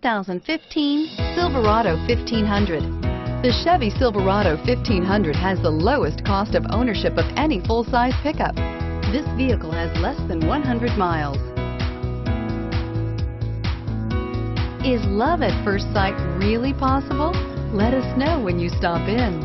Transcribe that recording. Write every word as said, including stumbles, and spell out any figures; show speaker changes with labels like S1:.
S1: thousand fifteen Silverado fifteen hundred. The Chevy Silverado fifteen hundred has the lowest cost of ownership of any full-size pickup. This vehicle has less than one hundred miles. Is love at first sight really possible? Let us know when you stop in.